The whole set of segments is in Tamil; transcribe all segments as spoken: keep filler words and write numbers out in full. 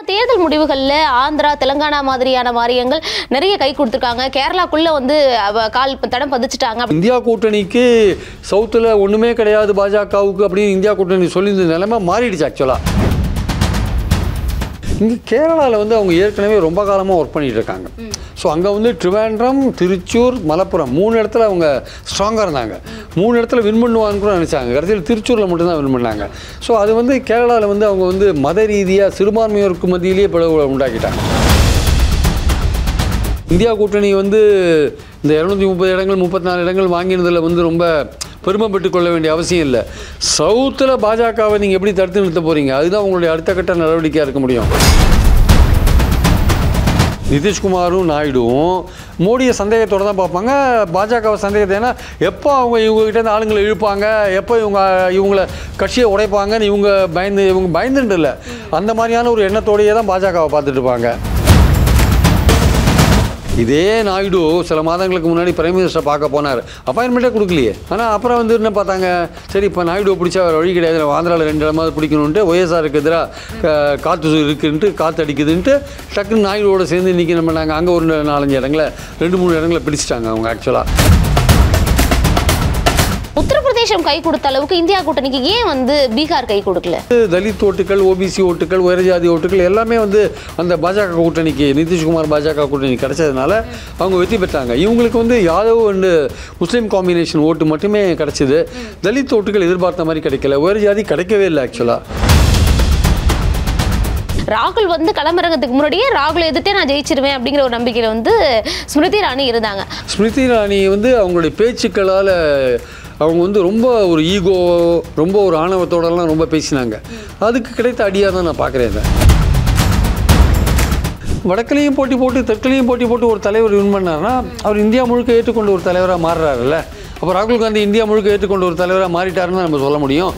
தேர்தல் முடிவுகள்ல ஆந்திரா தெலுங்கானா மாதிரியான மாரியங்கள் நிறைய கை கொடுத்திருக்காங்க. கேரளாக்குள்ள வந்து கால் தடம் பதிச்சிட்டாங்க. இந்தியா கூட்டணிக்கு சவுத்தில் ஒன்றுமே கிடையாது பாஜகவுக்கு அப்படின்னு இந்தியா கூட்டணி சொல்லி நிலைமை மாறிடுச்சு. ஆக்சுவலாக இங்கே கேரளாவில் வந்து அவங்க ஏற்கனவே ரொம்ப காலமாக ஒர்க் பண்ணிகிட்டு இருக்காங்க. ஸோ அங்கே வந்து ட்ரிவாண்ட்ரம், திருச்சூர், மலப்புரம் மூணு இடத்துல அவங்க ஸ்ட்ராங்காக இருந்தாங்க. மூணு இடத்துல வின் பண்ணுவான்னு கூட நினச்சாங்க. கடைசியில் திருச்சூரில் மட்டும்தான் வின் பண்ணாங்க. ஸோ அது வந்து கேரளாவில் வந்து அவங்க வந்து மத ரீதியாக சிறுபான்மையோருக்கு மத்தியிலேயே பிளவு உண்டாக்கிட்டாங்க. இந்தியா கூட்டணி வந்து இந்த இரநூத்தி முப்பது இடங்கள் முப்பத்தி நாலு இடங்கள் வாங்கினதில் வந்து ரொம்ப பெருமைப்பட்டு கொள்ள வேண்டிய அவசியம் இல்லை. சவுத்தில் பாஜகவை நீங்கள் எப்படி தடுத்து நிறுத்த போகிறீங்க? அதுதான் உங்களுடைய அடுத்த கட்ட நடவடிக்கையாக இருக்க முடியும். நிதிஷ்குமாரும் நாயுடுவும் மோடியை சந்தேகத்தோடு தான் பார்ப்பாங்க, பாஜகவை சந்தேகத்தை. ஏன்னா எப்போ அவங்க இவங்ககிட்ட ஆளுங்களை இழுப்பாங்க, எப்போ இவங்க இவங்களை கட்சியை உடைப்பாங்கன்னு இவங்க பயந்து இவங்க பயந்துட்டு இல்லை, அந்த மாதிரியான ஒரு எண்ணத்தோடையே தான் பாஜகவை பார்த்துட்டு இருப்பாங்க. இதே நாயுடு சில மாதங்களுக்கு முன்னாடி பிரைம் மினிஸ்டரை பார்க்க போனார், அப்பாயின்மெண்ட்டே கொடுக்கலையே. ஆனால் அப்புறம் வந்து என்ன பார்த்தாங்க, சரி இப்போ நாயுடு பிடிச்சா வேறு வழி கிடையாது, ஆந்திராவில் ரெண்டு இடமாவது பிடிக்கணுன்ட்டு ஒய்எஸ்ஆருக்கு எதிராக காற்று இருக்குன்ட்டு காற்று அடிக்குதுன்ட்டு டக்குன்னு நாயுடுவோட சேர்ந்து இன்றைக்கி நம்ம நாங்கள் அங்கே ஒரு நாலஞ்சு இடங்களை ரெண்டு மூணு இடங்களை பிடிச்சிட்டாங்க அவங்க. ஆக்சுவலாக உத்தரப்பிரதேசம் கை கொடுத்த அளவுக்கு இந்தியா கூட்டணிக்கு ஏன் வந்து பீகார் கை கொடுக்கல? தலித் ஓட்டுகள், ஓபிசி ஓட்டுகள், உயர்ஜாதி ஓட்டுகள் எல்லாமே வந்து அந்த பாஜக கூட்டணிக்கு, நிதிஷ்குமார் பாஜக கூட்டணி கிடைச்சதுனால அவங்க வெற்றி பெற்றாங்க. இவங்களுக்கு வந்து யாதவ் அண்டு முஸ்லீம் காம்பினேஷன் ஓட்டு மட்டுமே கிடைச்சிது. தலித் ஓட்டுகள் எதிர்பார்த்த மாதிரி கிடைக்கல, உயர்ஜாதி கிடைக்கவே இல்லை. ஆக்சுவலாக ராகுல் வந்து களமிறங்கிறதுக்கு முன்னாடியே ராகுல் எதிர்த்தே நான் ஜெயிச்சிருவேன் அப்படிங்கிற ஒரு நம்பிக்கையில் வந்து ஸ்மிருதி இரானி இருந்தாங்க. ஸ்மிருதி இரானி வந்து அவங்களுடைய பேச்சுக்களால் அவங்க வந்து ரொம்ப ஒரு ஈகோ, ரொம்ப ஒரு ஆணவத்தோடலாம் ரொம்ப பேசினாங்க. அதுக்கு கிடைத்த அடியாக தான் நான் பார்க்குறேன். வடக்குலையும் போட்டி போட்டு தெற்குலையும் போட்டி போட்டு ஒரு தலைவர் வின் பண்ணார்னா அவர் இந்தியா முழுக்க ஏற்றுக்கொண்டு ஒரு தலைவராக மாறுறாருல்ல. அப்போ ராகுல் காந்தி இந்தியா முழுக்க ஏற்றுக்கொண்டு ஒரு தலைவராக மாறிட்டாருன்னு நம்ம சொல்ல முடியும்.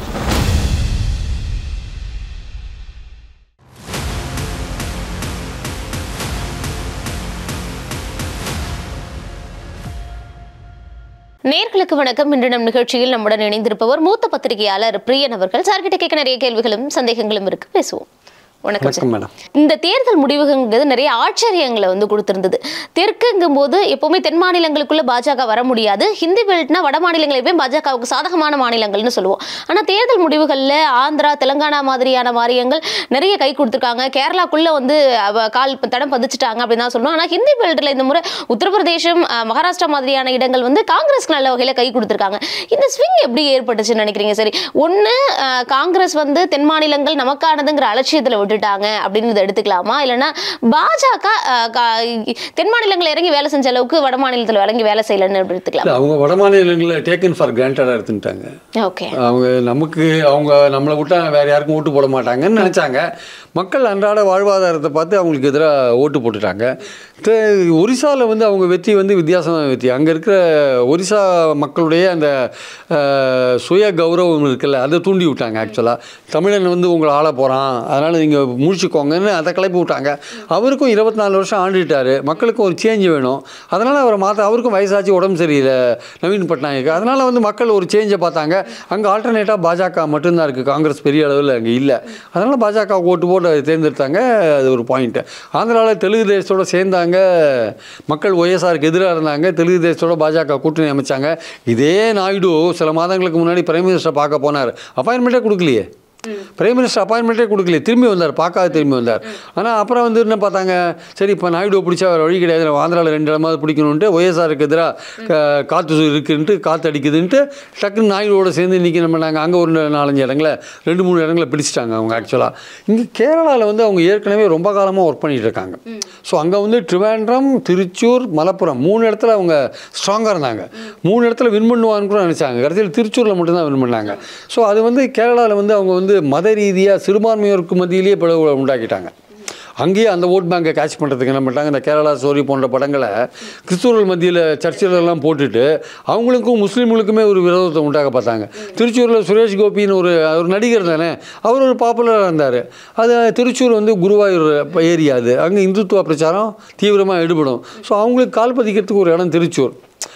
நேர்களுக்கு வணக்கம். இன்று நம் நிகழ்ச்சியில் நம்முடன் இணைந்திருப்பவர் மூத்த பத்திரிகையாளர் பிரியன் அவர்கள். சார்கிட்ட கேட்க நிறைய கேள்விகளும் சந்தேகங்களும் இருக்கு, பேசுவோம். வணக்கம் மேடம். இந்த தேர்தல் முடிவுங்கிறது நிறைய ஆச்சரியங்களை வந்து கொடுத்திருந்தது. தெற்குங்கும் போது எப்பவுமே தென் மாநிலங்களுக்குள்ள பாஜக வர முடியாது, ஹிந்தி பெல்ட்னா வட மாநிலங்களே பாஜகவுக்கு சாதகமான மாநிலங்கள்னு சொல்லுவோம். ஆனா தேர்தல் முடிவுகள்ல ஆந்திரா தெலுங்கானா மாதிரியான மாரியங்கள் நிறைய கை கொடுத்திருக்காங்க. கேரளாக்குள்ள வந்து கால் தடம் பதிச்சிட்டாங்க அப்படின்னு தான் சொல்லணும். ஆனா ஹிந்தி பெல்ட்ல இந்த முறை உத்தரப்பிரதேசம், மகாராஷ்டிரா மாதிரியான இடங்கள் வந்து காங்கிரஸ் நல்ல வகையில கை கொடுத்திருக்காங்க. இந்த ஸ்விங் எப்படி ஏற்பட்டுச்சுன்னு நினைக்கிறீங்க? சரி, ஒன்னு காங்கிரஸ் வந்து தென் மாநிலங்கள் நமக்கானதுங்கிற அலட்சியத்துல விட்டுட்டாங்க அப்படின்னு எடுத்துக்கலாமா, இல்லைன்னா பாஜக தென் மாநிலங்கள் இறங்கி வேலை செஞ்ச அளவுக்கு வட மாநிலத்தில் இறங்கி வேலை செய்யலன்னு எடுத்துக்கலாம்? அவங்க வட மாநிலங்களில் டேக்கன் ஃபார் கிராண்டடாக எடுத்துட்டாங்க. ஓகே, அவங்க நமக்கு அவங்க நம்மளை விட்டா வேற யாருக்கும் ஓட்டு போட மாட்டாங்கன்னு நினைச்சாங்க. மக்கள் அன்றாட வாழ்வாதாரத்தை பார்த்து அவங்களுக்கு எதிராக ஓட்டு போட்டுட்டாங்க. ஒரிசாவில் வந்து அவங்க வெற்றி வந்து வித்தியாசமான வெற்றி. அங்கே இருக்கிற ஒரிசா மக்களுடைய அந்த சுய கௌரவம் இருக்குல்ல, அதை தூண்டி விட்டாங்க. ஆக்சுவலாக தமிழன் வந்து உங்களை ஆள போகிறான், அதனால் நீங்கள் முடிச்சுக்கோங்கன்னு அதை கிளப்பி விட்டாங்க. அவருக்கும் இருபத்தி நாலு வருஷம் ஆண்டுட்டார், மக்களுக்கும் ஒரு சேஞ்ச் வேணும். அதனால் அவரை மாற்ற, அவருக்கும் வயசாச்சு, உடம்பு சரியில்லை நவீன் பட்நாயக். அதனால் வந்து மக்கள் ஒரு சேஞ்சை பார்த்தாங்க. அங்கே ஆல்டர்னேட்டாக பாஜக மட்டும்தான் இருக்குது, காங்கிரஸ் பெரிய அளவில் அங்கே இல்லை. அதனால் பாஜக ஓட்டு போட்டு தேர்ந்தெடுத்தாங்க. அது ஒரு பாயிண்ட்டு. ஆந்திராவில் தெலுங்கு தேசத்தோடு சேர்ந்தாங்க, மக்கள் ஒய்எஸ்ஆருக்கு எதிராக இருந்தாங்க. தெலுங்கு தேசத்தோட பாஜக கூட்டணி அமைச்சாங்க. இதே நாயுடு சில மாதங்களுக்கு முன்னாடி பிரைம் மினிஸ்டரை பார்க்க போனார், அப்பாயின்மெண்ட்டே கொடுக்கலையே. பிரைம் மினிஸ்டர் அப்பாயின்மெண்ட்டே கொடுக்கலையே, திரும்பி வந்தார், பார்க்காத திரும்பி வந்தார். ஆனால் அப்புறம் வந்து என்ன பார்த்தாங்க, சரி இப்போ நாயுடு பிடிச்சா வேறு வழி கிடையாது, ஆந்திராவில் ரெண்டு இடமாவது பிடிக்கணுன்ட்டு ஒய்எஸ்ஆருக்கு எதிராக காற்று இருக்குன்ட்டு காற்று அடிக்குதுன்ட்டு டக்குன்னு நாயுடுவோட சேர்ந்து இன்றைக்கி நம்ம நாங்கள் அங்கே ஒரு நாலஞ்சு இடங்களை ரெண்டு மூணு இடங்களை பிடிச்சிட்டாங்க அவங்க. ஆக்சுவலாக இங்கே கேரளாவில் வந்து அவங்க ஏற்கனவே ரொம்ப காலமாக ஒர்க் பண்ணிகிட்டு இருக்காங்க. ஸோ அங்கே வந்து ட்ரிவாண்ட்ரம், திருச்சூர், மலப்புரம் மூணு இடத்துல அவங்க ஸ்ட்ராங்காக இருந்தாங்க. மூணு இடத்துல வின் பண்ணுவான்னு கூட நினச்சாங்க. கடைசியில் திருச்சூரில் மட்டும்தான் வின் பண்ணாங்க. ஸோ அது வந்து கேரளாவில் வந்து அவங்க வந்து மத ரீதியாக சிறுபான்மையோருக்கு மத்தியிலேயே பிளவு உண்டாக்கிட்டாங்க. அங்கேயே அந்த ஓட் பேங்கை கேட்ச் பண்ணுறதுக்கு என்ன பண்ணிட்டாங்க, இந்த கேரளா ஸ்டோரி போன்ற படங்களை கிறிஸ்துவர்கள் மத்தியில் சர்ச்சிலெல்லாம் போட்டுட்டு அவங்களுக்கும் முஸ்லீம்களுக்குமே ஒரு விரோதத்தை உண்டாக்க பார்த்தாங்க. திருச்சூரில் சுரேஷ் கோபின்னு ஒரு ஒரு நடிகர் தானே, அவர் ஒரு பாப்புலராக இருந்தார். அது திருச்சூர் வந்து குருவாயூர் ஏரியா, அது அங்கே இந்துத்துவ பிரச்சாரம் தீவிரமாக ஈடுபடும். ஸோ அவங்களுக்கு கால் பதிக்கிறதுக்கு ஒரு இடம் திருச்சூர்.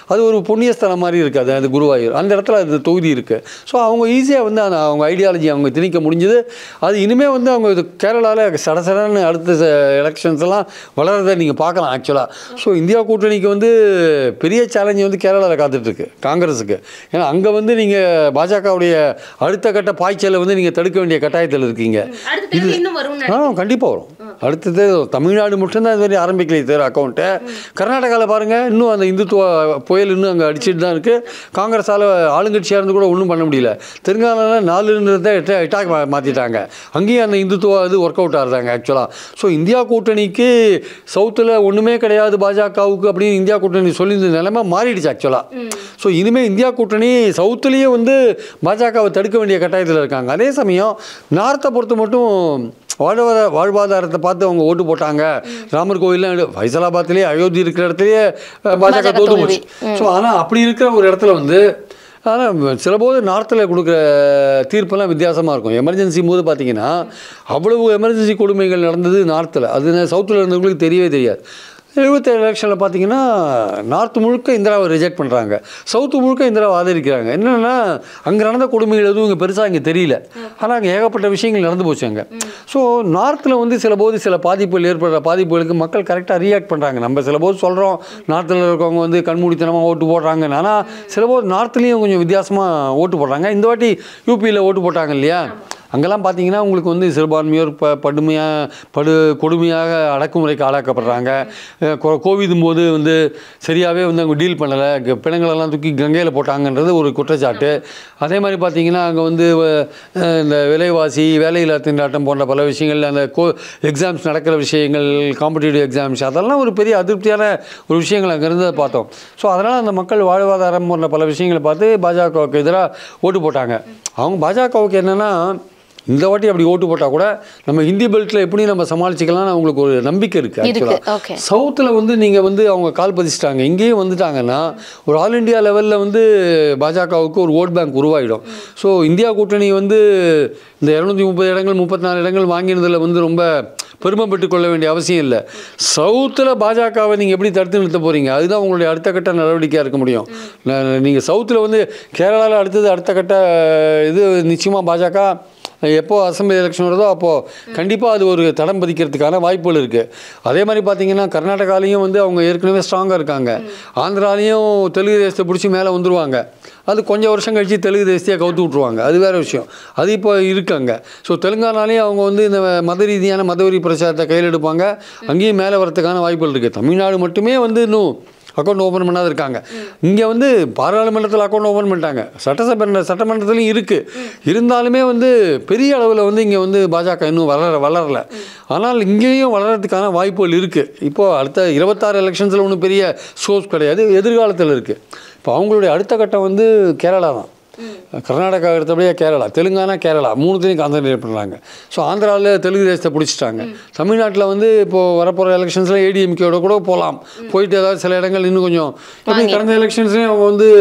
அது ஒரு புண்ணியஸ்தலம் மாதிரி இருக்காது, அது குருவாயூர் அந்த இடத்துல அது தொகுதி இருக்குது. ஸோ அவங்க ஈஸியாக வந்து அந்த அவங்க ஐடியாலஜி அவங்க திணிக்க முடிஞ்சுது. அது இனிமேல் வந்து அவங்க இது கேரளாவில் சடசடன்னு அடுத்த எலெக்ஷன்ஸ் எல்லாம் வளர்றதை நீங்கள் பார்க்கலாம் ஆக்சுவலாக. ஸோ இந்தியா கூட்டணிக்கு வந்து பெரிய சேலஞ்சு வந்து கேரளாவில் காத்துட்ருக்கு காங்கிரஸுக்கு. ஏன்னா அங்கே வந்து நீங்கள் பாஜகவுடைய அடுத்த கட்ட பாய்ச்சலை வந்து நீங்கள் தடுக்க வேண்டிய கட்டாயத்தில் இருக்கீங்க. இது ஆ கண்டிப்பாக வரும். அடுத்தது தமிழ்நாடு மட்டும்தான் இது மாதிரி ஆரம்பிக்கல தேர் அக்கௌண்ட்டு. கர்நாடகாவில் பாருங்கள், இன்னும் அந்த இந்துத்துவ புயல் இன்னும் அங்கே அடிச்சுட்டு தான் இருக்குது. காங்கிரஸால் ஆளுங்கட்சியாக இருந்து கூட ஒன்றும் பண்ண முடியல. தெலுங்கானாவில் நாலுன்றதை எட்ட எட்டாக மாற்றிட்டாங்க. அங்கேயும் அந்த இந்துத்துவ இது ஒர்க் அவுட் ஆகுறாங்க ஆக்சுவலாக. ஸோ இந்தியா கூட்டணிக்கு சவுத்தில் ஒன்றுமே கிடையாது பாஜகவுக்கு அப்படின்னு இந்தியா கூட்டணி சொல்லி இந்த நிலைமை மாறிடுச்சு ஆக்சுவலாக. ஸோ இனிமேல் இந்தியா கூட்டணி சவுத்துலேயே வந்து பாஜகவை தடுக்க வேண்டிய கட்டாயத்தில் இருக்காங்க. அதே சமயம் நார்த்தை பொறுத்த மட்டும் வாழ்வாதார வாழ்வாதாரத்தை பார்த்து அவங்க ஓட்டு போட்டாங்க. ராமர் கோயிலில் ஃபைசலாபாத்லேயே அயோத்தி இருக்கிற இடத்துலையே பாஜக தோற்று போச்சு. ஸோ ஆனால் அப்படி இருக்கிற ஒரு இடத்துல வந்து ஆனால் சில போது நார்த்தில் கொடுக்குற தீர்ப்பெல்லாம் வித்தியாசமாக இருக்கும். எமர்ஜென்சி போது பார்த்தீங்கன்னா அவ்வளவு எமர்ஜென்சி கொடுமைகள் நடந்தது நார்த்தில். அது சவுத்தில் இருந்தவங்களுக்கு தெரியவே தெரியாது. எழுபத்தேழு எலெக்ஷனில் பார்த்தீங்கன்னா நார்த் முழுக்க இந்திராவை ரிஜெக்ட் பண்ணுறாங்க, சவுத்து முழுக்க இந்திராவை ஆதரிக்கிறாங்க. என்னென்னா அங்கே நடந்த கொடுமைகள் எதுவும் இங்கே பெருசாக இங்கே தெரியல, ஆனால் அங்கே ஏகப்பட்ட விஷயங்கள் நடந்து போச்சு அங்கே. ஸோ நார்த்தில் வந்து சில போது சில பாதிப்புகள் ஏற்படுற பாதிப்புகளுக்கு மக்கள் கரெக்டாக ரியாக்ட் பண்ணுறாங்க. நம்ம சில போது சொல்கிறோம் நார்த்தில் இருக்கவங்க வந்து கண்மூடித்தனமாக ஓட்டு போடுறாங்க, ஆனால் சில போது நார்த்துலேயும் கொஞ்சம் வித்தியாசமாக ஓட்டு போடுறாங்க. இந்த வாட்டி யூபியில் ஓட்டு போட்டாங்க இல்லையா, அங்கெல்லாம் பார்த்தீங்கன்னா உங்களுக்கு வந்து சிறுபான்மையோர் ப படுமையாக படு கொடுமையாக அடக்குமுறைக்கு ஆளாக்கப்படுறாங்க. கோவிட் போது வந்து சரியாகவே வந்து அவங்க டீல் பண்ணலை, பிணங்களெல்லாம் தூக்கி கங்கையில் போட்டாங்கன்றது ஒரு குற்றச்சாட்டு. அதே மாதிரி பார்த்தீங்கன்னா அங்கே வந்து இந்த விலைவாசி வேலையில்லா திண்டாட்டம் போன்ற பல விஷயங்கள், அந்த கோ எக்ஸாம்ஸ் நடக்கிற விஷயங்கள், காம்படிட்டிவ் எக்ஸாம்ஸ், அதெல்லாம் ஒரு பெரிய அதிருப்தியான ஒரு விஷயங்கள் அங்கேருந்து பார்த்தோம். ஸோ அதனால் அந்த மக்கள் வாழ்வாதாரம் போன்ற பல விஷயங்களை பார்த்து பாஜகவுக்கு எதிராக ஓட்டு போட்டாங்க. அவங்க பாஜகவுக்கு என்னென்னா இந்த வாட்டி அப்படி ஓட்டு போட்டால் கூட நம்ம ஹிந்தி பெல்ட்டில் எப்படி நம்ம சமாளிச்சிக்கலாம்னு அவங்களுக்கு ஒரு நம்பிக்கை இருக்குது ஆக்சுவலாக. சவுத்தில் வந்து நீங்கள் வந்து அவங்க கால் பதிச்சிட்டாங்க, இங்கேயும் வந்துட்டாங்கன்னா ஒரு ஆல் இண்டியா லெவலில் வந்து பாஜகவுக்கு ஒரு ஓட் பேங்க் உருவாகிடும். ஸோ இந்தியா கூட்டணி வந்து இந்த இரநூத்தி முப்பது இடங்கள் முப்பத்தி நாலு இடங்கள் வாங்கினதில் வந்து ரொம்ப பெருமைப்பட்டு கொள்ள வேண்டிய அவசியம் இல்லை. சவுத்தில் பாஜகவை நீங்கள் எப்படி தடுத்து நிறுத்த போகிறீங்க, அதுதான் உங்களுடைய அடுத்த கட்ட நடவடிக்கையாக இருக்க முடியும். நீங்கள் சவுத்தில் வந்து கேரளாவில் அடுத்தது அடுத்த கட்ட இது நிச்சயமாக பாஜக எப்போ அசம்பிளி எலெக்ஷன் வருதோ அப்போது கண்டிப்பாக அது ஒரு தடம் பதிக்கிறதுக்கான வாய்ப்புகள் இருக்குது. அதே மாதிரி பார்த்தீங்கன்னா கர்நாடகாலையும் வந்து அவங்க ஏற்கனவே ஸ்ட்ராங்காக இருக்காங்க. ஆந்திராலையும் தெலுங்கு தேசத்தை பிடிச்சி மேலே வந்துடுவாங்க. அது கொஞ்சம் வருஷம் கழித்து தெலுங்கு தேசத்தையே கவுத்து விட்ருவாங்க, அது வேறு விஷயம். அது இப்போ இருக்காங்க. ஸோ தெலுங்கானாலேயும் அவங்க வந்து இந்த மத ரீதியான மதவெறி பிரச்சாரத்தை கையில் எடுப்பாங்க. அங்கேயும் மேலே வரத்துக்கான வாய்ப்புகள் இருக்குது. தமிழ்நாடு மட்டுமே வந்து இன்னும் அக்கௌண்ட் ஓப்பன் பண்ணாத இருக்காங்க. இங்கே வந்து பாராளுமன்றத்தில் அக்கௌண்ட் ஓப்பன் பண்ணிட்டாங்க, சட்டசபை சட்டமன்றத்துலையும் இருக்குது. இருந்தாலுமே வந்து பெரிய அளவில் வந்து இங்கே வந்து பாஜக இன்னும் வளர வளரலை. ஆனால் இங்கேயும் வளர்கிறதுக்கான வாய்ப்புகள் இருக்குது. இப்போது அடுத்த இருபத்தாறு எலெக்ஷன்ஸில் ஒன்றும் பெரிய ஸ்கோப்ஸ் கிடையாது, எதிர்காலத்தில் இருக்குது. இப்போ அவங்களுடைய அடுத்த கட்டம் வந்து கேரளா தான். கர்நாடகா எடுத்தபடியே கேரளா, தெலுங்கானா, கேரளா மூணுத்தையும் கான்சன்ட்ரேட் பண்ணுறாங்க. ஸோ ஆந்திராவில் தெலுங்கு தேசத்தை பிடிச்சிட்டாங்க. தமிழ்நாட்டில் வந்து இப்போது வரப்போகிற எலெக்ஷன்ஸில் ஏடிஎம்கேயோட கூட போகலாம், போயிட்டு ஏதாவது சில இடங்கள் இன்னும் கொஞ்சம் எப்படி கடந்த எலெக்ஷன்ஸ்லேயும் அவங்க வந்து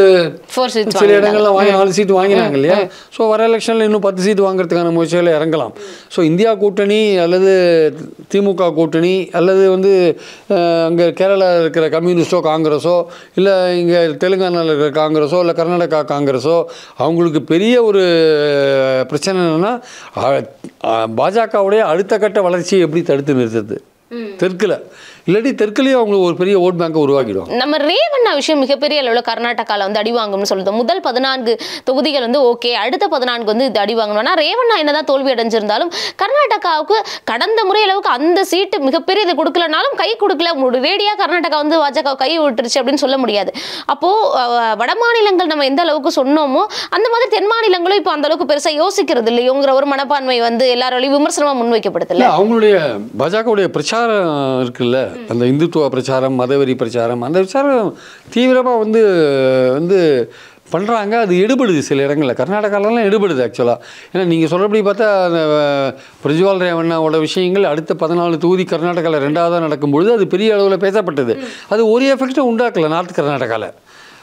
சில இடங்கள்லாம் வாங்கி நாலு சீட்டு வாங்கினாங்க இல்லையா. ஸோ வர எலெக்ஷனில் இன்னும் பத்து சீட்டு வாங்குறதுக்கான முயற்சிகளை இறங்கலாம். ஸோ இந்தியா கூட்டணி அல்லது திமுக கூட்டணி அல்லது வந்து அங்கே கேரளாவில் இருக்கிற கம்யூனிஸ்டோ காங்கிரஸோ இல்லை இங்கே தெலுங்கானாவில் இருக்கிற காங்கிரஸோ இல்லை கர்நாடகா காங்கிரஸோ அவங்களுக்கு பெரிய ஒரு பிரச்சனை என்னென்னா பாஜகவுடைய அடுத்த கட்ட வளர்ச்சியை எப்படி தடுத்து நிறுத்துறது தெற்கில், இல்லாட்டி தெற்குலேயே அவங்களுக்கு ஒரு பெரிய ஓட் பேங்கை உருவாக்கிடும். நம்ம ரேவண்ணா விஷயம் மிகப்பெரிய அளவில் கர்நாடகாவில் வந்து அடிவாங்கும்னு சொல்லுது. முதல் பதினான்கு தொகுதிகள் வந்து ஓகே, அடுத்த பதினான்கு வந்து இது அடிவாங்கணும். ஆனால் ரேவண்ணா என்னதான் தோல்வி அடைஞ்சிருந்தாலும் கர்நாடகாவுக்கு கடந்த முறை அளவுக்கு அந்த சீட்டு மிகப்பெரிய இது கொடுக்கலனாலும் கை கொடுக்கல, ரேடியாக கர்நாடகா வந்து பாஜக கை விட்டுருச்சு அப்படின்னு சொல்ல முடியாது. அப்போது வட மாநிலங்கள் நம்ம எந்த அளவுக்கு சொன்னோமோ அந்த மாதிரி தென் மாநிலங்களும் இப்போ அந்த அளவுக்கு பெருசாக யோசிக்கிறது இல்லையோங்கிற ஒரு மனப்பான்மை வந்து எல்லாராலையும் விமர்சனமாக முன்வைக்கப்படுது. அவங்களுடைய பாஜகவுடைய பிரச்சாரம் இருக்குல்ல, அந்த இந்துத்துவ பிரச்சாரம், மதவெறி பிரச்சாரம், அந்த பிரச்சாரம் தீவிரமாக வந்து வந்து பண்ணுறாங்க. அது எடுபடுது சில இடங்களில், கர்நாடகாலலாம் எடுபடுது ஆக்சுவலாக. ஏன்னா நீங்கள் சொல்கிறபடி பார்த்தா அந்த பிரஜ்வால் ரேவண்ணாவோட விஷயங்கள் அடுத்த பதினாலு தொகுதி கர்நாடகாவில் ரெண்டாவதாக நடக்கும்பொழுது அது பெரிய அளவில் பேசப்பட்டது. அது ஒரு எஃபெக்டும் உண்டாக்கலை நார்த் கர்நாடகாவில்.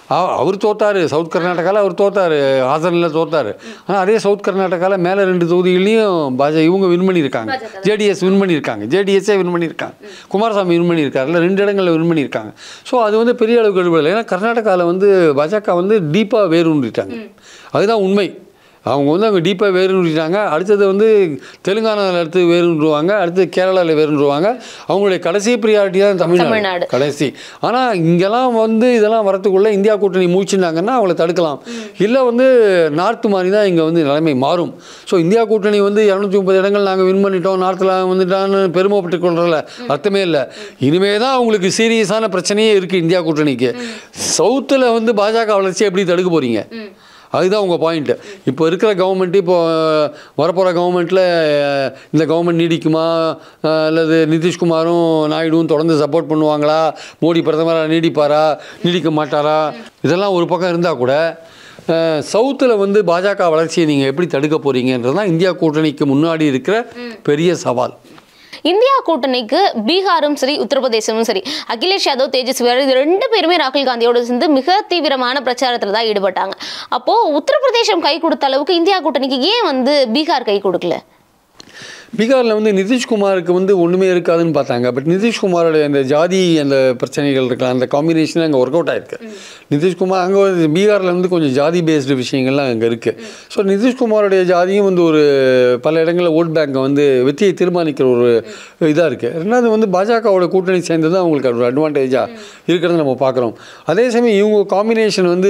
அவர் தோத்தார், சவுத் கர்நாடகாவில் அவர் தோத்தார், ஹாசனில் தோத்தார். ஆனால் அதே சவுத் கர்நாடகாவில் மேலே ரெண்டு தொகுதிகளையும் பாஜக இவங்க வின் பண்ணியிருக்காங்க, ஜேடிஎஸ் வின் பண்ணியிருக்காங்க, ஜேடிஎஸ்ஸே வின் பண்ணியிருக்காங்க, குமாரசாமி வின் பண்ணியிருக்காருல, ரெண்டு இடங்களில் வின் பண்ணியிருக்காங்க. ஸோ அது வந்து பெரிய அளவுக்கு எடுபடலை. ஏன்னா கர்நாடகாவில் வந்து பாஜக வந்து டீப்பாக வேரூன்றிட்டாங்க, அதுதான் உண்மை. அவங்க வந்து அங்கே டீப்பாக வேரூன்றிட்டாங்க. அடுத்தது வந்து தெலுங்கானாவில் அடுத்து வேரூன்றுவாங்க, அடுத்து கேரளாவில் வேரூன்றுவாங்க. அவங்களுடைய கடைசி ப்ரியாரிட்டி தான் தமிழ்நாடு கடைசி. ஆனால் இங்கெல்லாம் வந்து இதெல்லாம் வரத்துக்குள்ளே இந்தியா கூட்டணி மூச்சுனாங்கன்னா அவங்கள தடுக்கலாம். இல்லை வந்து நார்த்து மாதிரி தான் இங்கே வந்து நிலைமை மாறும். ஸோ இந்தியா கூட்டணி வந்து இரநூத்தி முப்பது இடங்கள் நாங்கள் வின் பண்ணிட்டோம், நார்த்தில் வந்துட்டான்னு பெருமைப்பட்டு கொள்றதில்ல அர்த்தமே இல்லை. இனிமே தான் அவங்களுக்கு சீரியஸான பிரச்சனையே இருக்குது இந்தியா கூட்டணிக்கு. சவுத்தில் வந்து பாஜக வளர்ச்சி எப்படி தடுக்க போகிறீங்க? அதுதான் உங்கள் பாயிண்ட்டு. இப்போ இருக்கிற கவர்மெண்ட்டு, இப்போ வரப்போகிற கவர்மெண்ட்டில் இந்த கவர்மெண்ட் நீடிக்குமா, அல்லது நிதிஷ்குமாரும் நாயுடுவும் தொடர்ந்து சப்போர்ட் பண்ணுவாங்களா, மோடி பிரதமராக நீடிப்பாரா நீடிக்க மாட்டாரா, இதெல்லாம் ஒரு பக்கம் இருந்தால் கூட சவுத்தில் வந்து பாஜக வளர்ச்சியை நீங்கள் எப்படி தடுக்க போகிறீங்கன்றது தான் இந்தியா கூட்டணிக்கு முன்னாடி இருக்கிற பெரிய சவால். இந்தியா கூட்டணிக்கு பீகாரும் சரி, உத்தரப்பிரதேசமும் சரி, அகிலேஷ் யாதவ், தேஜஸ்வி இது ரெண்டு பேருமே ராகுல் காந்தியோட சேர்ந்து மிக தீவிரமான பிரச்சாரத்தில் தான் ஈடுபட்டாங்க. அப்போ உத்தரப்பிரதேசம் கை கொடுத்த அளவுக்கு இந்தியா கூட்டணிக்கு ஏன் வந்து பீகார் கை கொடுக்கல? பீகாரில் வந்து நிதிஷ்குமாருக்கு வந்து ஒன்றுமே இருக்காதுன்னு பார்த்தாங்க. பட் நிதிஷ்குமாரோட அந்த ஜாதி அந்த பிரச்சனைகள் இருக்கலாம், அந்த காம்பினேஷன் அங்கே ஒர்க் அவுட் ஆகிருக்கு. நிதிஷ்குமார் அங்கே வந்து பீகாரில் வந்து கொஞ்சம் ஜாதி பேஸ்டு விஷயங்கள்லாம் அங்கே இருக்குது. ஸோ நிதிஷ்குமாரோடைய ஜாதியும் வந்து ஒரு பல இடங்களில் ஓட் பேங்கை வந்து வெற்றியை தீர்மானிக்கிற ஒரு இதாக இருக்குது. ரெண்டாவது வந்து பாஜகவோட கூட்டணி சேர்ந்தது அவங்களுக்கு ஒரு அட்வான்டேஜாக இருக்கிறத நம்ம பார்க்குறோம். அதே சமயம் இவங்க காம்பினேஷன் வந்து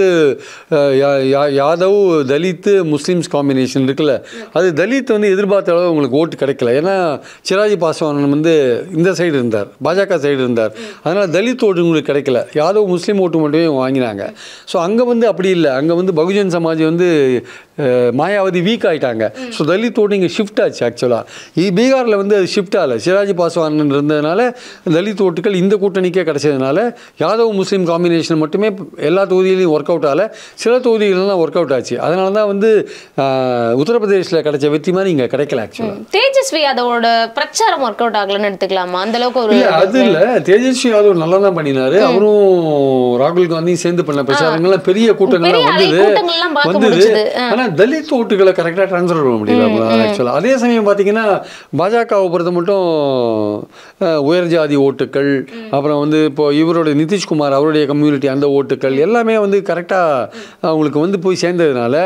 யாதவ், தலித்து, முஸ்லீம்ஸ் காம்பினேஷன் இருக்குல்ல, அது தலித் வந்து எதிர்பார்த்த அளவு அவங்களுக்கு ஓட்டு கிடைக்கல. ஏன்னா சிராஜி பாஸ்வான் வந்து இந்த சைடு இருந்தார், பாஜக சைடு இருந்தார். அதனால் தலித் ஓட்டு உங்களுக்கு கிடைக்கல, யாதவ் முஸ்லீம் ஓட்டு மட்டுமே வாங்கினாங்க. ஸோ அங்கே வந்து அப்படி இல்லை, அங்கே வந்து பகுஜன் சமாஜ் வந்து மாயாவதி வீக் ஆகிட்டாங்க. ஸோ தலித் ஓட்டு இங்கே ஷிஃப்ட் ஆச்சு. ஆக்சுவலாக இது பீகாரில் வந்து அது ஷிஃப்ட் ஆகலை. சிராஜி பாஸ்வான் இருந்ததுனால தலித் ஓட்டுகள் இந்த கூட்டணிக்கே கிடைச்சதுனால யாதவ் முஸ்லீம் காம்பினேஷன் மட்டுமே எல்லா தொகுதியிலையும் ஒர்க் அவுட் ஆகலை, சில தொகுதிகளெலாம் ஒர்க் அவுட் ஆச்சு. அதனால தான் வந்து உத்தரப்பிரதேசில் கிடைச்ச வெற்றி மாதிரி இங்கே கிடைக்கல. ஆக்சுவலாக தேஜஸ்வி யாதவோட பிரச்சாரம் ஒர்க் அவுட் ஆகலன்னு எடுத்துக்கலாமா? அந்த அளவுக்கு ஒரு அது இல்லை, தேஜஸ்வி யாதவ் நல்லா தான் பண்ணினாரு. அவரும் ராகுல் காந்தியும் சேர்ந்து பண்ண பிரச்சாரங்கள்லாம் பெரிய கூட்டங்கள்லாம் வந்தது வந்தது ஆனால் தலித் ஓட்டுகளை கரெக்டாக ட்ரான்ஸ்ஃபர் பண்ண முடியல ஆக்சுவலாக. அதே சமயம் பார்த்தீங்கன்னா பாஜகவை பொறுத்த மட்டும் உயர் ஜாதி ஓட்டுக்கள், அப்புறம் வந்து இப்போ இவரோட நிதிஷ்குமார் அவருடைய கம்யூனிட்டி அந்த ஓட்டுக்கள் எல்லாமே வந்து கரெக்டாக அவங்களுக்கு வந்து போய் சேர்ந்ததுனால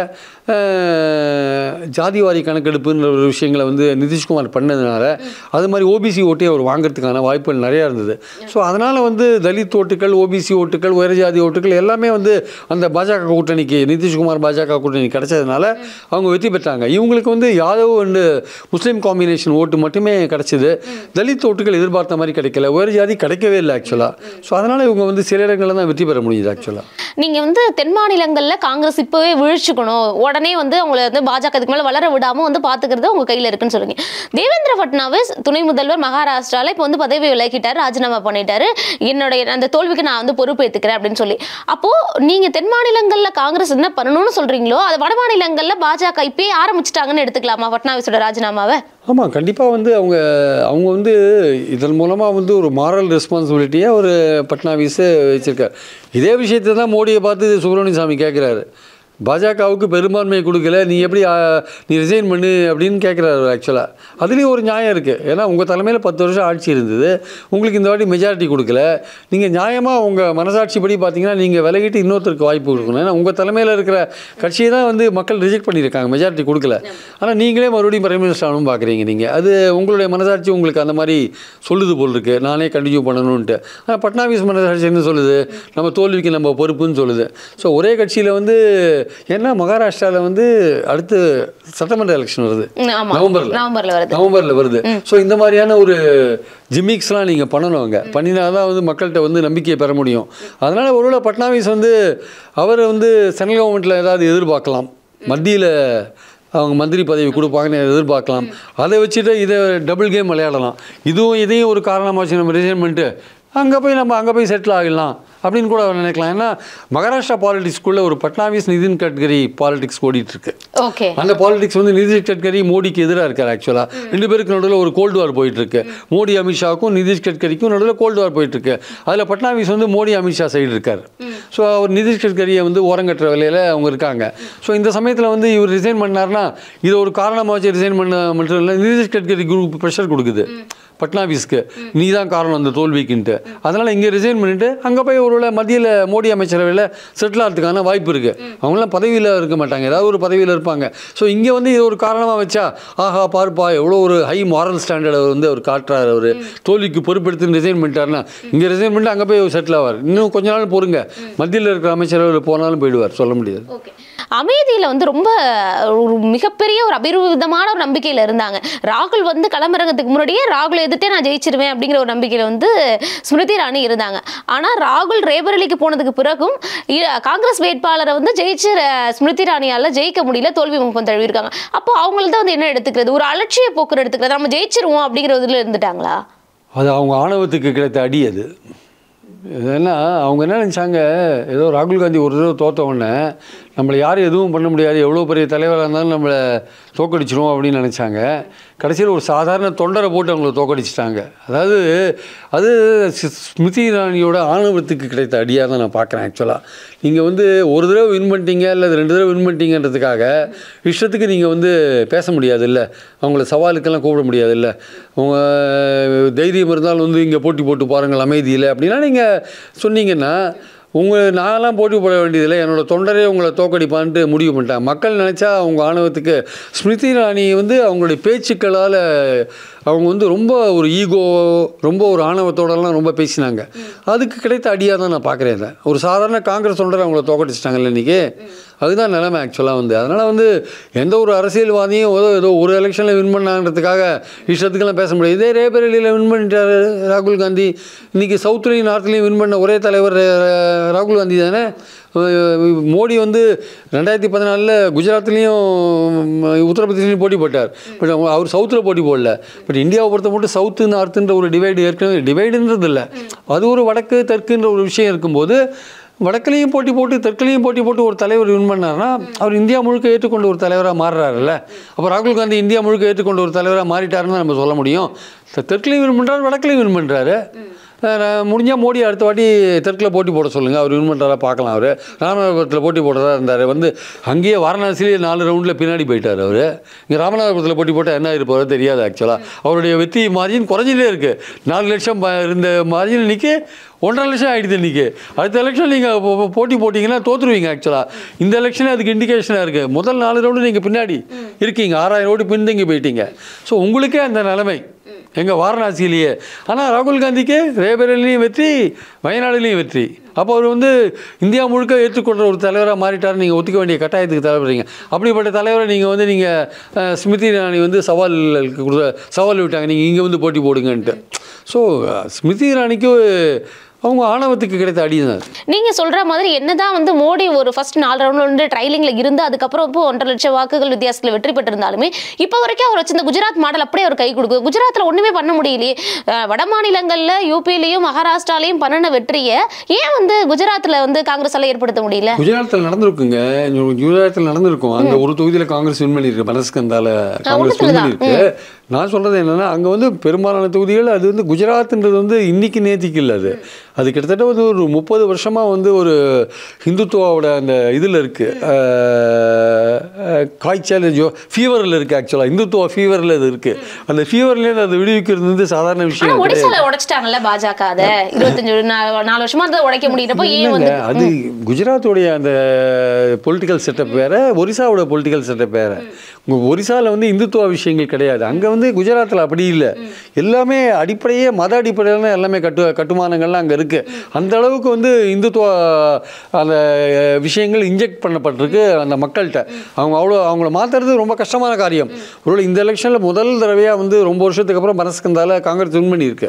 ஜாதிவாரி கணக்கெடுப்புன்ற ஒரு விஷயங்களை வந்து நிதிஷ்குமார் பண்ணதுனால அது மாதிரி ஓபிசி ஓட்டை அவர் வாங்கிறதுக்கான வாய்ப்புகள் நிறையா இருந்தது. ஸோ அதனால் வந்து தலித் ஓட்டுகள், ஓபிசி ஓட்டுகள், உயர் ஜாதி ஓட்டுகள் எல்லாமே வந்து அந்த பாஜக கூட்டணிக்கு, நிதிஷ்குமார் பாஜக கூட்டணி கிடைச்சதுனால அவங்க வெற்றி பெற்றாங்க. இவங்களுக்கு வந்து யாதவ் அண்டு முஸ்லீம் காம்பினேஷன் ஓட்டு மட்டுமே கிடைச்சிது. தலித் ஓட்டுகள் எதிர்பார்த்த மாதிரி கிடைக்கல, உயர் ஜாதி கிடைக்கவே இல்லை ஆக்சுவலாக. ஸோ அதனால் இவங்க வந்து சில இடங்களில் தான் வெற்றி பெற முடியுது. ஆக்சுவலாக நீங்கள் வந்து தென் மாநிலங்களில் காங்கிரஸ் இப்போவே வீழ்ச்சிக்கணும், உடனே வந்து அவங்களை வந்து பாஜக இதுக்கு மேலே வளர விடாமல் வந்து பார்த்துக்கிறது உங்கள் கையில் இருக்குன்னு சொல்லுங்க. தேவேந்திர ஃபட்னாவிஸ் துணை முதல்வர் மகாராஷ்டிராவில் இப்போ வந்து பதவி விலகிட்டார், ராஜினாமா பண்ணிட்டாரு, என்னுடைய அந்த தோல்விக்கு நான் வந்து பொறுப்பு ஏற்றுக்கிறேன் அப்படின்னு சொல்லி. அப்போது நீங்கள் தென் மாநிலங்களில் காங்கிரஸ் என்ன பண்ணணும்னு சொல்கிறீங்களோ அதை வட மாநிலங்களில் பாஜக இப்போயே ஆரம்பிச்சிட்டாங்கன்னு எடுத்துக்கலாமா ஃபட்னாவிஸோட ராஜினாமாவை? ஆமாம், கண்டிப்பாக வந்து அவங்க அவங்க வந்து இதன் மூலமாக வந்து ஒரு மாரல் ரெஸ்பான்சிபிலிட்டியாக ஒரு ஃபட்னாவிஸை வச்சுருக்கார். இதே விஷயத்தை தான் மோடியை பார்த்து சுப்பிரமணிய சாமி கேட்குறாரு. பாஜகவுக்கு பெரும்பான்மை கொடுக்கல, நீ எப்படி நீ ரிசைன் பண்ணு அப்படின்னு கேட்குறாரு. ஆக்சுவலாக அதுலேயும் ஒரு நியாயம் இருக்குது. ஏன்னா உங்கள் தலைமையில் பத்து வருஷம் ஆட்சி இருந்தது, உங்களுக்கு இந்த வாட்டி மெஜாரிட்டி கொடுக்கல. நீங்கள் நியாயமாக உங்கள் மனசாட்சிப்படி பார்த்தீங்கன்னா நீங்கள் விலகிட்டு இன்னொருத்தருக்கு வாய்ப்பு கொடுக்கணும். ஏன்னா உங்கள் தலைமையில் இருக்கிற கட்சியை தான் வந்து மக்கள் ரிஜெக்ட் பண்ணியிருக்காங்க, மெஜாரிட்டி கொடுக்கல. ஆனால் நீங்களே மறுபடியும் பிரைம் மினிஸ்டர் ஆகணும் பார்க்குறீங்க. நீங்கள் அது உங்களுடைய மனசாட்சி உங்களுக்கு அந்த மாதிரி சொல்லுது போல் இருக்குது, நானே கண்டினியூ பண்ணணுன்ட்டு. ஆனால் பட்னாவிஸ் மனசாட்சி என்ன சொல்லுது? நம்ம தோல்விக்கு நம்ம பொறுப்புன்னு சொல்லுது. ஸோ ஒரே கட்சியில் வந்து ஏன்னா மகாராஷ்டிராவில் வந்து அடுத்து சட்டமன்ற எலெக்ஷன் வருது, நவம்பரில் நவம்பரில் வருது. ஸோ இந்த மாதிரியான ஒரு ஜிமிக்ஸ்லாம் நீங்கள் பண்ணணும். அங்கே பண்ணினா தான் வந்து மக்கள்கிட்ட வந்து நம்பிக்கையை பெற முடியும். அதனால் ஒருவேளை பட்னாவிஸ் வந்து அவர் வந்து சென்ட்ரல் கவர்மெண்ட்டில் ஏதாவது எதிர்பார்க்கலாம், மத்தியில் அவங்க மந்திரி பதவி கொடுப்பாங்கன்னு எதிர்பார்க்கலாம். அதை வச்சுட்டு இதை டபுள் கேம் விளையாடலாம். இதுவும் இதையும் ஒரு காரணமாச்சு, நம்ம ரிசைன் பண்ணிட்டு அங்கே போய் நம்ம அங்கே போய் செட்டில் ஆகிடலாம் அப்படின்னு கூட நினைக்கலாம். ஏன்னா மகாராஷ்டிரா பாலிடிக்ஸ்குள்ளே ஒரு பட்னாவிஸ் நிதின் கட்கரி பாலிடிக்ஸ் ஓடிட்டு இருக்கு. ஓகே, அந்த பாலிடிக்ஸ் வந்து நிதிஷ் கட்கரி மோடிக்கு எதிராக இருக்கார். ஆக்சுவலாக ரெண்டு பேருக்கு நடுவில் ஒரு கோல்டு வார் போயிட்டு இருக்கு. மோடி அமித்ஷாவுக்கும் நிதிஷ் கட்கரிக்கும் நடுவில் கோல்டு வார் போயிட்டு இருக்கு. அதில் பட்னாவிஸ் வந்து மோடி அமித்ஷா சைடு இருக்கார். ஸோ அவர் நிதிஷ் கட்கரியை வந்து ஓரங்கட்டுற வேலையில் அவங்க இருக்காங்க. ஸோ இந்த சமயத்தில் வந்து இவர் ரிசைன் பண்ணார்னா இது ஒரு காரணமாக வச்சு ரிசைன் பண்ண மட்டும் இல்லை, நிதிஷ் கட்கரி குரூப் ப்ரெஷர் கொடுக்குது பட்னாவிஸ்க்கு, நீ தான் காரணம் அந்த தோல்விக்குன்ட்டு. அதனால் இங்கே ரிசைன் பண்ணிவிட்டு அங்கே போய் ஒரு மத்தியில் மோடி அமைச்சரவையில் செட்டில் ஆகிறதுக்கான வாய்ப்பு இருக்குது. அவங்களாம் பதவியில் இருக்க மாட்டாங்க, ஏதாவது ஒரு பதவியில் இருப்பாங்க. ஸோ இங்கே வந்து இது ஒரு காரணமாக வச்சா ஆஹா பார்ப்பா எவ்வளோ ஒரு ஹை மாரல் ஸ்டாண்டர்டை வந்து அவர் காட்டுறாரு. அவர் தோல்விக்கு பொறுப்பெடுத்து ரிசைன் பண்ணிட்டாருன்னா இங்கே ரிசைன் பண்ணிட்டு அங்கே போய் செட்டில் ஆவார். இன்னும் கொஞ்ச நாள் பொறுங்க, மத்தியில் இருக்கிற அமைச்சரவையில் போனாலும் போயிடுவார், சொல்ல முடியாது. அமேதியில் வந்து ரொம்ப ஒரு மிகப்பெரிய ஒரு அபிர்விதமான ஒரு நம்பிக்கையில் இருந்தாங்க. ராகுல் வந்து களமிறங்கிறதுக்கு முன்னாடியே ராகுல் எதிர்த்தே நான் ஜெயிச்சிருவேன் அப்படிங்கிற ஒரு நம்பிக்கையில் வந்து ஸ்மிருதி இரானி இருந்தாங்க. ஆனால் ராகுல் ரேபரேலிக்கு போனதுக்கு பிறகும் காங்கிரஸ் வேட்பாளரை வந்து ஜெயிச்சு ஸ்மிருதி இரானியால் ஜெயிக்க முடியல, தோல்வி முகம் தழுவிருக்காங்க. அப்போ அவங்கள தான் வந்து என்ன எடுத்துக்கிறது, ஒரு அலட்சிய போக்குற எடுத்துக்கிறது, நம்ம ஜெயிச்சிருவோம் அப்படிங்கிற இதில் இருந்துட்டாங்களா? அது அவங்க ஆணவத்துக்கு கிடைத்த அடி. அது ஏன்னா அவங்க என்ன நினச்சாங்க, ஏதோ ராகுல் காந்தி ஒரு தடவை தோற்ற உடனே நம்மளை யாரும் எதுவும் பண்ண முடியாது, எவ்வளோ பெரிய தலைவராக இருந்தாலும் நம்மளை தோக்கடிச்சிரும் அப்படின்னு நினச்சாங்க. கடைசியில் ஒரு சாதாரண தொண்டரை போட்டு அவங்கள தோக்கடிச்சிட்டாங்க. அதாவது அது ஸ்மிருதி இரானியோட ஆணவத்துக்கு கிடைத்த அடியாக தான் நான் பார்க்குறேன். ஆக்சுவலாக நீங்கள் வந்து ஒரு தடவை வின் பண்ணிட்டீங்க இல்லை ரெண்டு தடவை வின் பண்ணிட்டீங்கன்றதுக்காக இஷ்டத்துக்கு நீங்கள் வந்து பேச முடியாது இல்லை, அவங்கள சவாலுக்கெல்லாம் கூப்பிட முடியாது இல்லை. அவங்க தைரியம் இருந்தாலும் வந்து இங்கே போட்டி போட்டு பாருங்கள் அமைதியில் அப்படின்னா நீங்கள் சொன்னீங்கன்னா உங்கள் நான்லாம் போட்டி போட வேண்டியதில்லை, என்னோடய தொண்டரே உங்களை தோக்கடிப்பான்ட்டு முடிவு பண்ணிட்டாங்க. மக்கள் நினச்சா அவங்க ஆணவத்துக்கு ஸ்மிருதி இரானி வந்து அவங்களுடைய பேச்சுக்களால் அவங்க வந்து ரொம்ப ஒரு ஈகோ, ரொம்ப ஒரு ஆணவத்தோடலாம் ரொம்ப பேசினாங்க. அதுக்கு கிடைத்த அடியாக தான் நான் பார்க்குறேன். இதை ஒரு சாதாரண காங்கிரஸ் தொண்டரை அவங்கள தோக்கடிச்சிட்டாங்கல்ல இன்றைக்கி, அதுதான் நிலைமை ஆக்சுவலாக வந்து. அதனால் வந்து எந்த ஒரு அரசியல்வாதியும் ஏதோ ஏதோ ஒரு எலெக்ஷனில் வின் பண்ணாங்கிறதுக்காக இஷ்டத்துக்கெல்லாம் பேச முடியாது. இதே ரேபரேலியில் வின் பண்ணிட்டார் ராகுல் காந்தி. இன்றைக்கி சவுத்துலேயும் நார்த்லேயும் வின் பண்ண ஒரே தலைவர் ராகுல் காந்தி தானே. மோடி வந்து ரெண்டாயிரத்தி பதினாலில் குஜராத்லேயும் உத்தரப்பிரதேசிலையும் போட்டி போட்டார். பட் அவர் சவுத்தில் போட்டி போடல. பட் இந்தியாவை பொறுத்த மட்டும் சவுத்து நார்த்துன்ற ஒரு டிவைடு ஏற்கனவே டிவைடுன்றது இல்லை, அது ஒரு வடக்கு தெற்குன்ற ஒரு விஷயம் இருக்கும்போது வடக்குலேயும் போட்டி போட்டு தெற்குலேயும் போட்டி போட்டு ஒரு தலைவர் வின் பண்ணார்னா அவர் இந்தியா முழுக்க ஏற்றுக்கொண்ட ஒரு தலைவராக மாறுறாருல்ல. அப்போ ராகுல் காந்தி இந்தியா முழுக்க ஏற்றுக்கொண்ட ஒரு தலைவராக மாறிட்டாருன்னு நம்ம சொல்ல முடியும். தெற்குலேயும் வின் பண்ணுறாரு, வடக்குலேயும் வின் பண்ணுறாரு. முடிஞ்சால் மோடி அடுத்த வாட்டி தெற்கில் போட்டி போட சொல்லுங்கள், அவர் வின் பண்ணுறாரா பார்க்கலாம். அவர் ராமநாதபுரத்தில் போட்டி போடுறதா இருந்தார். வந்து அங்கேயே வாரணாசிலேயே நாலு ரவுண்டில் பின்னாடி போயிட்டார் அவர். இங்கே ராமநாதபுரத்தில் போட்டி போட்டால் என்ன இருப்பாரோ தெரியாது. ஆக்சுவலாக அவருடைய வெற்றி மார்ஜின் குறைஞ்சிட்டே இருக்குது. நாலு லட்சம் இருந்த மார்ஜின் இன்றைக்கி ஒன்றரை லட்சம் ஆகிடுது. இன்றைக்கி அடுத்த எலெக்ஷன் நீங்கள் போட்டி போட்டிங்கன்னா தோற்றுருவீங்க. ஆக்சுவலாக இந்த எலெக்ஷனே அதுக்கு இண்டிகேஷனாக இருக்குது. முதல் நாலு ரவுண்டு நீங்கள் பின்னாடி இருக்கீங்க, ஆறாயிரம் ஓட்டு பின்தங்கி போயிட்டீங்க. ஸோ உங்களுக்கே அந்த நிலைமை எங்கள் வாரணாசியிலேயே. ஆனால் ராகுல் காந்திக்கு ரேபரேலிலையும் வெற்றி, வயநாடுலேயும் வெற்றி. அப்போ அவர் வந்து இந்தியா முழுக்க ஏற்றுக்கொள்கிற ஒரு தலைவராக மாறிட்டார். நீங்கள் ஒத்துக்க வேண்டிய கட்டாயத்துக்கு தலைவரீங்க. அப்படிப்பட்ட தலைவரை நீங்கள் வந்து நீங்கள் ஸ்மிருதி இரானி வந்து சவால் கொடுத்த சவால் விட்டாங்க, நீங்கள் இங்கே வந்து போட்டி போடுங்கன்ட்டு. ஸோ ஸ்மிருதி இரானிக்கு அவங்க ஆணவத்துக்கு கிடைத்த அடி தான். நீங்கள் சொல்கிற மாதிரி என்னதான் வந்து மோடி ஒரு ஃபர்ஸ்ட் நாலு ரவுண்டில் வந்து ட்ரைலிங்கில் இருந்து அதுக்கப்புறம் இப்போ ஒன்றரை லட்சம் வாக்குகள் வித்தியாசத்தில் வெற்றி பெற்றிருந்தாலுமே இப்போ வரைக்கும் அவர் வச்சு இந்த குஜராத் மாடல் அப்படியே அவர் கை கொடுக்குது. குஜராத்தில் ஒன்றுமே பண்ண முடியலையே. வட மாநிலங்களில் யூபிலையும் மகாராஷ்டிராலையும் பண்ணின வெற்றியை ஏன் வந்து குஜராத்தில் வந்து காங்கிரஸால் ஏற்படுத்த முடியல? குஜராத்தில் நடந்திருக்குங்க, குஜராத்தில் நடந்திருக்கும். அங்கே ஒரு தொகுதியில் காங்கிரஸ் வின் பண்ணியிருக்கு, பனஸ்கந்தால காங்கிரஸ் வின் பண்ணியிருக்கு. நான் சொல்கிறது என்னென்னா அங்கே வந்து பெரும்பாலான தொகுதிகள் அது வந்து குஜராத்ன்றது வந்து இன்றைக்கி நேத்திக்கு இல்லை. அது அது கிட்டத்தட்ட வந்து ஒரு முப்பது வருஷமாக வந்து ஒரு ஹிந்துத்துவாவோட அந்த இதில் இருக்குது, காய்ச்சல் ஜோ ஃபீவரில் இருக்குது. ஆக்சுவலாக இந்துத்துவா ஃபீவரில் அது இருக்குது. அந்த ஃபீவர்லேருந்து அது விடுவிக்கிறது வந்து சாதாரண விஷயம். ஒடிசால உடைச்சிட்டாங்கல்ல பாஜக, அதை இருபத்தஞ்சு நாலு வருஷமா அதை உடைக்க முடியறப்போ ஏன் வந்து அது குஜராத்துடைய அந்த பொலிட்டிக்கல் செட்டப் வேறு, ஒரிசாவோட பொலிட்டிக்கல் செட்டப் வேறு. ஒரிசாவில் வந்து இந்துத்துவ விஷயங்கள் கிடையாது, அங்கே வந்து குஜராத்தில் அப்படி இல்லை. எல்லாமே அடிப்படையே மத அடிப்படையில் தான் எல்லாமே கட்டு கட்டுமானங்கள்லாம் அங்கே இருக்குது. அந்த அளவுக்கு வந்து இந்துத்துவ அந்த விஷயங்கள் இன்ஜெக்ட் பண்ணப்பட்டிருக்கு அந்த மக்கள்கிட்ட. அவங்க அவ்வளோ அவங்கள மாற்றுறது ரொம்ப கஷ்டமான காரியம். ஒருவேளை இந்த எலெக்ஷனில் முதல் தடவையாக வந்து ரொம்ப வருஷத்துக்கு அப்புறம் பனஸ்கந்தால காங்கிரஸ் வின் பண்ணியிருக்கு.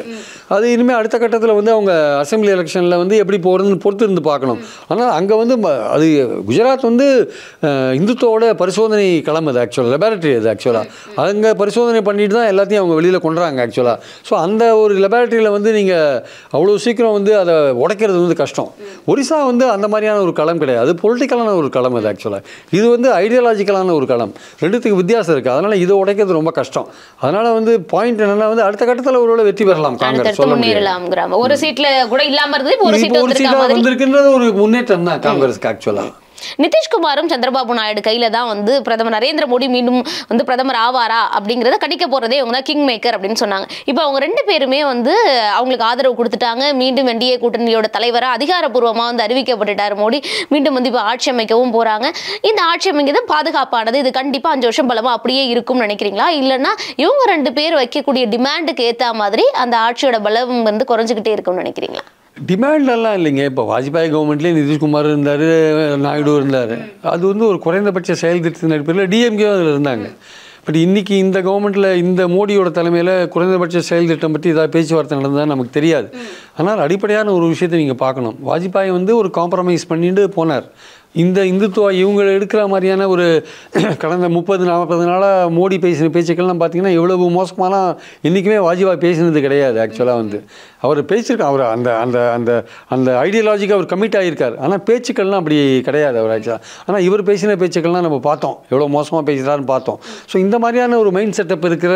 அது இனிமேல் அடுத்த கட்டத்தில் வந்து அவங்க அசம்பிளி எலெக்ஷனில் வந்து எப்படி போகிறதுன்னு பொறுத்து இருந்து பார்க்கணும். ஆனால் அங்கே வந்து அது குஜராத் வந்து இந்துத்துவோட பரிசோதனை களம் அது ஆக்சுவலாக, லெபார்ட்ரி அது ஆக்சுவலாக. அங்கே பரிசோதனை பண்ணிட்டு தான் எல்லாத்தையும் அவங்க வெளியில் கொண்டுறாங்க ஆக்சுவலாக. ஸோ அந்த ஒரு லெபார்ட்ரியில் வந்து நீங்கள் அவ்வளோ சீக்கிரம் வந்து அதை உடைக்கிறது வந்து கஷ்டம். ஒரிசா வந்து அந்த மாதிரியான ஒரு களம் கிடையாது, அது பொலிட்டிக்கலான ஒரு களம் அது ஆக்சுவலாக. இது வந்து ஐடியாலஜிக்கலான ஒரு களம், ரெண்டுத்துக்கு வித்தியாசம் இருக்குது. அதனால் இதை உடைக்கிறது ரொம்ப கஷ்டம். அதனால் வந்து பாயிண்ட் என்னன்னா வந்து அடுத்த கட்டத்தில் ஒருவேளை வெற்றி பெறலாம் காங்கிரஸ், சொல்ல முடியலாம். ஒரு சீட்ல கூட இல்லாம இருந்தது ஒரு சீட் வந்திருக்கின்றது ஒரு முன்னேற்றம் தான் காங்கிரஸ்க்கு ஆக்சுவலா. நிதிஷ்குமாரும் சந்திரபாபு நாயுடு கையில தான் வந்து பிரதமர் நரேந்திர மோடி மீண்டும் வந்து பிரதமர் ஆவாரா அப்படிங்கிறத கணிக்க போறதே இவங்க தான் கிங் மேக்கர் அப்படின்னு சொன்னாங்க. இப்போ அவங்க ரெண்டு பேருமே வந்து அவங்களுக்கு ஆதரவு கொடுத்துட்டாங்க. மீண்டும் என்டிஏ கூட்டணியோட தலைவரா அதிகாரப்பூர்வமா வந்து அறிவிக்கப்பட்டுட்டார் மோடி. மீண்டும் வந்து இப்போ ஆட்சி அமைக்கவும் போறாங்க. இந்த ஆட்சி அமைக்கிறது பாதுகாப்பானது, இது கண்டிப்பா அஞ்சு வருஷம் பலமா அப்படியே இருக்கும்னு நினைக்கிறீங்களா? இல்லைன்னா இவங்க ரெண்டு பேர் வைக்கக்கூடிய டிமாண்டுக்கு ஏற்ற மாதிரி அந்த ஆட்சியோட பலம் வந்து குறைஞ்சிக்கிட்டே இருக்கும்னு நினைக்கிறீங்களா? டிமாண்டெல்லாம் இல்லைங்க. இப்போ வாஜ்பாய் கவர்மெண்ட்லேயே நிதிஷ்குமார் இருந்தார், நாயுடு இருந்தார். அது வந்து ஒரு குறைந்தபட்ச செயல் திட்டத்தின் அடிப்படையில் டிஎம்கே அதில் இருந்தாங்க. பட் இன்றைக்கி இந்த கவர்மெண்ட்டில் இந்த மோடியோட தலைமையில் குறைந்தபட்ச செயல் திட்டம் பற்றி ஏதாவது பேச்சுவார்த்தை நடந்ததுதான் நமக்கு தெரியாது. ஆனால் அடிப்படையான ஒரு விஷயத்தை நீங்கள் பார்க்கணும். வாஜ்பாய் வந்து ஒரு காம்ப்ரமைஸ் பண்ணிட்டு போனார். இந்த இந்துத்துவா இவங்க எடுக்கிற மாதிரியான ஒரு கடந்த முப்பது நாற்பது நாளாக மோடி பேசின பேச்சுக்கள்லாம் பார்த்தீங்கன்னா எவ்வளவு மோசமான என்றைக்குமே வாஜ்பாய் பேசினது கிடையாது. ஆக்சுவலாக வந்து அவர் பேசியிருக்கார், அவர் அந்த அந்த அந்த அந்த ஐடியாலஜிக்கு அவர் கமிட் ஆகியிருக்கார். ஆனால் பேச்சுக்கள்லாம் அப்படி கிடையாது அவர் ஆக்சுவலாக. ஆனால் இவர் பேசின பேச்சுக்கள்லாம் நம்ம பார்த்தோம், எவ்வளோ மோசமாக பேசுகிறாருன்னு பார்த்தோம். ஸோ இந்த மாதிரியான ஒரு மைண்ட் செட்டப் இருக்கிற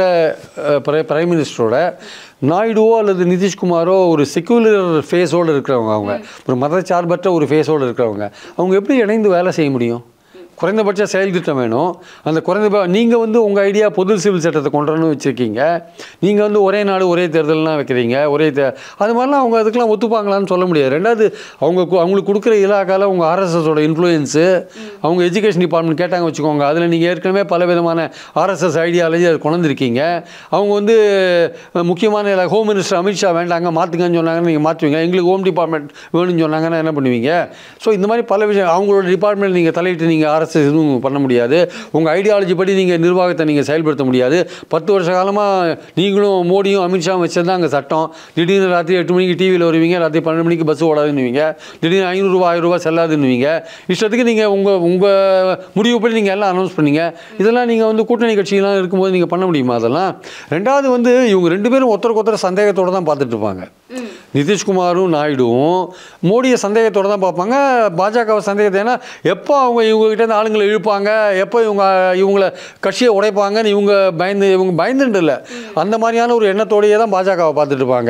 பிரைம் மினிஸ்டரோட நாயுடுவோ அல்லது நிதிஷ்குமாரோ ஒரு செக்யூலர் ஃபேஸோடு இருக்கிறவங்க, அவங்க ஒரு மதச்சார்பற்ற ஒரு ஃபேஸோடு இருக்கிறவங்க, அவங்க எப்படி இணைந்து வேலை செய்ய முடியும்? குறைந்தபட்ச செயல் திட்டம் வேணும். அந்த குறைந்த நீங்கள் வந்து உங்கள் ஐடியா பொது சிவில் சட்டத்தை கொண்டுறன்னு வச்சுருக்கீங்க. நீங்கள் வந்து ஒரே நாடு ஒரே தேர்தல்லாம் வைக்கிறீங்க, ஒரே தே அது மாதிரிலாம் அவங்க அதுக்கெலாம் ஒத்துப்பாங்களான்னு சொல்ல முடியாது. ரெண்டாவது அவங்க அவங்களுக்கு கொடுக்குற இலாக்காவில் உங்கள் ஆர்எஸ்எஸோட இன்ஃப்ளூயன்ஸு, அவங்க எஜுகேஷன் டிபார்ட்மெண்ட் கேட்டாங்க வச்சுக்கோங்க, அதில் நீங்கள் ஏற்கனவே பல விதமான ஆர்எஸ்எஸ் ஐடியாலஜி அதை கொண்டிருக்கீங்க. அவங்க வந்து முக்கியமான ஹோம் மினிஸ்டர் அமித்ஷா வேண்டாங்க மாற்றுங்கன்னு சொன்னாங்கன்னு நீங்கள் மாற்றுவீங்க. எங்களுக்கு ஹோம் டிபார்ட்மெண்ட் வேணும்னு சொன்னாங்கன்னா என்ன பண்ணுவீங்க? ஸோ இந்த மாதிரி பல விஷயம் அவங்களோட டிபார்ட்மெண்ட் நீங்கள் தலையிட்டு நீங்கள் ஆர்எஸ் எதுவும் பண்ண முடியாது. உங்கள் ஐடியாலஜி படி நீங்கள் நிர்வாகத்தை நீங்கள் செயல்படுத்த முடியாது. பத்து வருஷ காலமாக நீங்களும் மோடியும் அமித்ஷாவும் வச்சது தான் அங்கே சட்டம். திடீர்னு ராத்திரி எட்டு மணிக்கு டிவியில் வருவீங்க, ராத்திரி பன்னெண்டு மணிக்கு பஸ் ஓடாதுன்னுவீங்க, திடீர்னு ஐநூறுரூவா ஆயிரம் ரூபா செல்லாதுன்னுவீங்க. இஷ்டத்துக்கு நீங்கள் உங்கள் உங்கள் முடிவு படி நீங்கள் எல்லாம் அனௌன்ஸ் பண்ணீங்க. இதெல்லாம் நீங்கள் வந்து கூட்டணி கட்சியெல்லாம் இருக்கும்போது நீங்கள் பண்ண முடியுமா? அதெல்லாம். ரெண்டாவது வந்து இவங்க ரெண்டு பேரும் ஒருத்தருக்கு ஒருத்தர் சந்தேகத்தோடு தான் பார்த்துட்டு இருப்பாங்க. நிதிஷ்குமாரும் நாயுடுவும் மோடியை சந்தேகத்தோடு தான் பார்ப்பாங்க, பாஜகவை சந்தேகத்தை. ஏன்னா எப்போ அவங்க இவங்ககிட்ட ஆளுங்களை இழுப்பாங்க, எப்போ இவங்க இவங்களை கட்சியை உடைப்பாங்கன்னு இவங்க பயந்து இவங்க பயந்துட்டு இல்லை, அந்த மாதிரியான ஒரு எண்ணத்தோடையே தான் பாஜகவை பார்த்துட்டு இருப்பாங்க.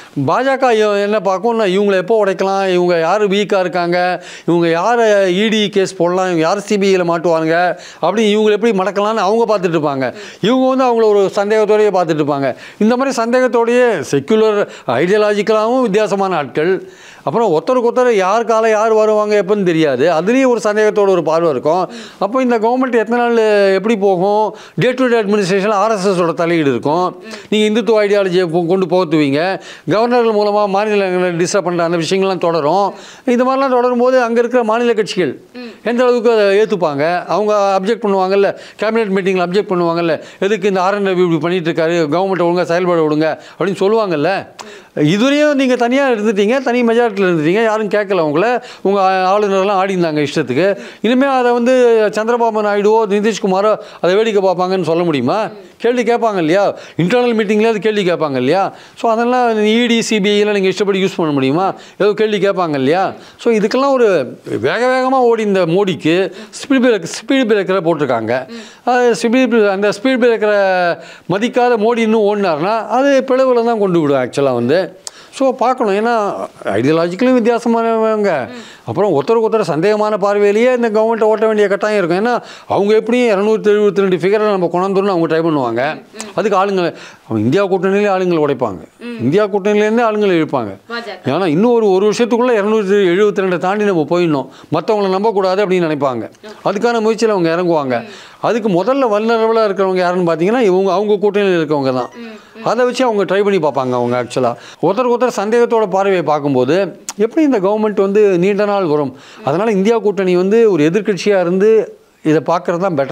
பாஜக என்ன பார்க்கும்னா இவங்களை எப்போ உடைக்கலாம், இவங்க யார் வீக்காக இருக்காங்க, இவங்க யார் இடி கேஸ் போடலாம், இவங்க யார் சிபிஐயில் மாட்டுவாங்க, அப்படி இவங்களை எப்படி மடக்கலாம்னு அவங்க பார்த்துட்டு இருப்பாங்க. இவங்க வந்து அவங்கள ஒரு சந்தேகத்தோடையே பார்த்துட்டு இருப்பாங்க. இந்த மாதிரி சந்தேகத்தோடையே செக்யுலர் ஐடியாலஜிக்கலாகவும் வித்தியாசமான ஆட்கள். அப்புறம் ஒருத்தருக்கு ஒருத்தர் யார் காலை யார் வருவாங்க எப்போன்னு தெரியாது, அதுலேயும் ஒரு சந்தேகத்தோடு ஒரு பார்வை இருக்கும். அப்போ இந்த கவர்மெண்ட் எத்தனை நாள் எப்படி போகும்? டே டு டே அட்மினிஸ்ட்ரேஷனில் ஆர்எஸ்எஸோட தலையீடு இருக்கும். நீங்கள் இந்துத்துவ ஐடியாலஜியை கொண்டு போத்துவீங்க, கவர்னர்கள் மூலமாக மாநிலங்களை டிஸ்டர்ப் பண்ணுற அந்த விஷயங்கள்லாம் தொடரும். இது மாதிரிலாம் தொடரும் போது அங்கே இருக்கிற மாநில கட்சிகள் எந்த அளவுக்கு அதை ஏற்றுப்பாங்க? அவங்க அப்ஜெக்ட் பண்ணுவாங்கல்ல, கேபினெட் மீட்டிங்கில் அப்ஜெக்ட் பண்ணுவாங்கல்ல, எதுக்கு இந்த ஆர்என் ரவி இப்படி பண்ணிட்டு இருக்காரு, கவர்மெண்ட்டை ஒழுங்காக செயல்பட விடுங்க அப்படின்னு சொல்லுவாங்கல்ல. இதுவரையும் நீங்கள் தனியாக இருந்துட்டீங்க, தனி மெஜாரிட்டியில் இருந்துட்டீங்க, யாரும் கேட்கல உங்களை, உங்கள் ஆளுநர்லாம் ஆடி இருந்தாங்க இஷ்டத்துக்கு. இனிமேல் அதை வந்து சந்திரபாபு நாயுடுவோ நிதிஷ்குமாரோ அதை வேடிக்கை பார்ப்பாங்கன்னு சொல்ல முடியுமா? கேள்வி கேட்பாங்க இல்லையா? இன்டர்னல் மீட்டிங்லேயே அது கேள்வி கேட்பாங்க இல்லையா? ஸோ அதெல்லாம் இடி சிபிஐலாம் நீங்கள் இஷ்டப்படி யூஸ் பண்ண முடியுமா? ஏதோ கேள்வி கேட்பாங்க இல்லையா? ஸோ இதுக்கெல்லாம் ஒரு வேக வேகமாக ஓடி இந்த மோடிக்கு ஸ்பீட் பிரேக் ஸ்பீட் பிரேக்கரை போட்டிருக்காங்க. ஸ்பீட் அந்த ஸ்பீட் பிரேக்கரை மதிக்காத மோடி இன்னும் ஓடினார்னா அது பிளவில் தான் கொண்டு விடும் ஆக்சுவலாக வந்து. ஸோ பார்க்கணும், ஏன்னா ஐடியாலஜிக்கலும் வித்தியாசமானவங்க, அப்புறம் ஒருத்தருக்கு ஒருத்தர் சந்தேகமான பார்வையிலேயே இந்த கவர்மெண்ட்டை ஓட்ட வேண்டிய கட்டாயம் இருக்கும். ஏன்னா அவங்க எப்படியும் இரநூத்தி எழுபத்தி ரெண்டு ஃபிகரை நம்ம கொண்டாந்துருன்னு அவங்க ட்ரை பண்ணுவாங்க. அதுக்கு ஆளுங்களை அவங்க இந்தியா கூட்டணியிலே ஆளுங்களை உடைப்பாங்க, இந்தியா கூட்டணியிலேருந்தே ஆளுங்களை இழுப்பாங்க. ஏன்னா இன்னும் ஒரு ஒரு வருஷத்துக்குள்ளே இரநூத்தி எழுபத்தி ரெண்டை தாண்டி நம்ம போயிடணும், மற்றவங்களை நம்பக்கூடாது அப்படின்னு நினைப்பாங்க. அதுக்கான முயற்சியில் அவங்க இறங்குவாங்க. அதுக்கு முதல்ல வல்னரபிளாக இருக்கிறவங்க யாருன்னு பார்த்தீங்கன்னா இவங்க அவங்க கூட்டணியில் இருக்கவங்க தான். அதை வச்சு அவங்க ட்ரை பண்ணி பார்ப்பாங்க. அவங்க ஆக்சுவலாக ஒருத்தருக்கு ஒருத்தர் சந்தேகத்தோட பார்வையை பார்க்கும்போது எப்படி இந்த கவர்மெண்ட் வந்து நீண்ட நாள் வரும். அதனால் இந்தியா கூட்டணி வந்து ஒரு எதிர்க்கட்சியாக இருந்து இதை பார்க்குறது தான் பெட்டர்.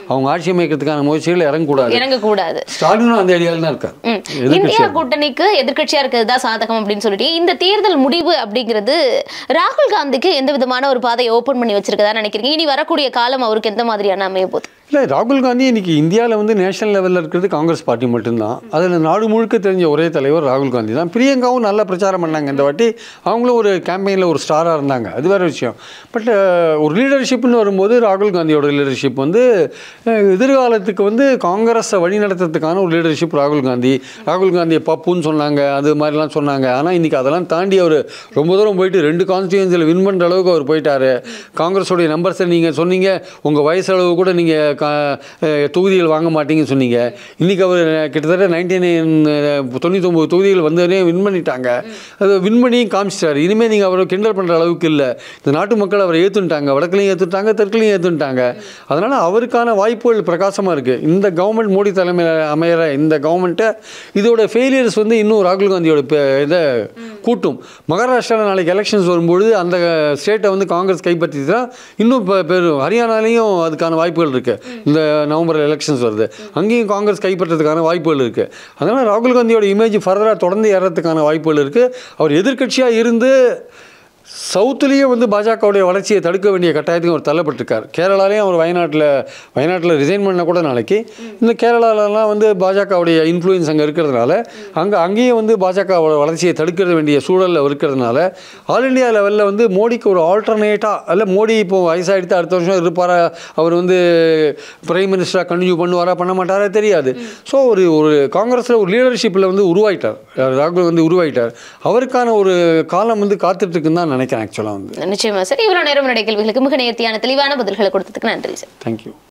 அவங்க ஆட்சி அமைக்கிறதுக்கான முயற்சிகள் இறங்கக்கூடாது இறங்கக்கூடாது ஸ்டாலினும் அந்த ஐடியாவில் தான் இருக்காரு. இந்தியா கூட்டணிக்கு எதிர்க்கட்சியா இருக்கிறது தான் சாதகம் அப்படின்னு சொல்லிட்டு இந்த தேர்தல் முடிவு அப்படிங்கிறது ராகுல் காந்திக்கு எந்த விதமான ஒரு பாதையை ஓபன் பண்ணி வச்சிருக்கதா நினைக்கிறீங்க? இனி வரக்கூடிய காலம் அவருக்கு எந்த மாதிரியான அமைய போகுது? இல்லை, ராகுல் காந்தி இன்னைக்கு இந்தியாவில் வந்து நேஷனல் லெவலில் இருக்கிறது காங்கிரஸ் பார்ட்டி மட்டும்தான். அதில் நாடு முழுக்க தெரிஞ்ச ஒரே தலைவர் ராகுல் காந்தி தான். பிரியங்காவும் நல்லா பிரச்சாரம் பண்ணாங்க இந்த வாட்டி. அவங்களும் ஒரு கேம்பெயினில் ஒரு ஸ்டாராக இருந்தாங்க, அது வேறு விஷயம். பட் ஒரு லீடர்ஷிப்னு வரும்போது ராகுல் காந்தியோட லீடர்ஷிப் வந்து எதிர்காலத்துக்கு வந்து காங்கிரஸை வழி நடத்துறதுக்கான ஒரு லீடர்ஷிப் ராகுல் காந்தி. ராகுல் காந்தியை பப்புன்னு சொன்னாங்க, அது மாதிரிலாம் சொன்னாங்க. ஆனால் இன்றைக்கி அதெல்லாம் தாண்டி அவர் ரொம்ப தூரம் போயிட்டு ரெண்டு கான்ஸ்டியூன்சியில் வின் பண்ணுற அளவுக்கு அவர் போயிட்டார். காங்கிரஸோடைய நம்பர்ஸை நீங்கள் சொன்னீங்க, உங்கள் வயசு அளவு கூட நீங்கள் தொகுதிகள் வாங்க மாட்டீங்கன்னு சொன்னீங்க. இன்றைக்கி அவர் கிட்டத்தட்ட நைன்டி நைன் தொண்ணூற்றி ஒம்பது தொகுதிகள் வந்தவரே வின் பண்ணிட்டாங்க. அது வின் பண்ணி காமிச்சிட்டார். இனிமேல் நீங்கள் அவரை கிண்டல் பண்ணுற அளவுக்கு இல்லை. இந்த நாட்டு மக்கள் அவரை ஏற்றுட்டாங்க, வடக்குலையும் ஏற்றுட்டாங்க, தெற்குலையும் ஏற்றுட்டாங்க. அதனால் அவருக்கான வாய்ப்புகள் பிரகாசமாக இருக்குது. இந்த கவர்மெண்ட் மோடி தலைமையில் அமைகிற இந்த கவர்மெண்ட்டை இதோட ஃபெயிலியர்ஸ் வந்து இன்னும் ராகுல் காந்தியோட இதை கூட்டும். மகாராஷ்டிராவில் நாளைக்கு எலெக்ஷன்ஸ் வரும்பொழுது அந்த ஸ்டேட்டை வந்து காங்கிரஸ் கைப்பற்றினா இன்னும் பெரும். ஹரியானாலையும் அதுக்கான வாய்ப்புகள் இருக்குது. இந்த நவம்பர் எலெக்ஷன்ஸ் வருது, அங்கேயும் காங்கிரஸ் கைப்பற்றதுக்கான வாய்ப்புகள் இருக்குது. அதனால் ராகுல் காந்தியோட இமேஜ் ஃபர்தராக தொடர்ந்து ஏறதுக்கான வாய்ப்புகள் இருக்குது. அவர் எதிர்க்கட்சியாக இருந்து சவுத்துலேயும் வந்து பாஜகவுடைய வளர்ச்சியை தடுக்க வேண்டிய கட்டாயத்துக்கு அவர் தள்ளப்பட்டிருக்கார். கேரளாலேயும் அவர் வயநாட்டில் வயநாட்டில் ரிசைன் பண்ண கூட நாளைக்கு இந்த கேரளாலலாம் வந்து பாஜகவுடைய இன்ஃப்ளூயன்ஸ் அங்கே இருக்கிறதுனால அங்கே அங்கேயும் வந்து பாஜகவோட வளர்ச்சியை தடுக்க வேண்டிய சூழலில் இருக்கிறதுனால ஆல் இண்டியா லெவலில் வந்து மோடிக்கு ஒரு ஆல்டர்னேட்டாக அல்ல, மோடி இப்போது வயசாகிடுத்து அடுத்த வருஷம் இருப்பாரா, அவர் வந்து பிரைம் மினிஸ்டராக கண்டினியூ பண்ணுவாரா பண்ண மாட்டாரா தெரியாது. ஸோ ஒரு ஒரு காங்கிரஸில் ஒரு லீடர்ஷிப்பில் வந்து உருவாயிட்டார் ராகுல் வந்து உருவாயிட்டார். அவருக்கான ஒரு காலம் வந்து காத்துட்ருக்குன்னு தான் நினைக்கிறேன் ஆக்சுவலாக வந்து. நிச்சயமா சார், இவ்வளோ நேரம் நிறைய கேள்விகளுக்கு மிக நேர்த்தியான தெளிவான பதில்களை கொடுத்ததுக்கு நன்றி சார். தேங்க்யூ.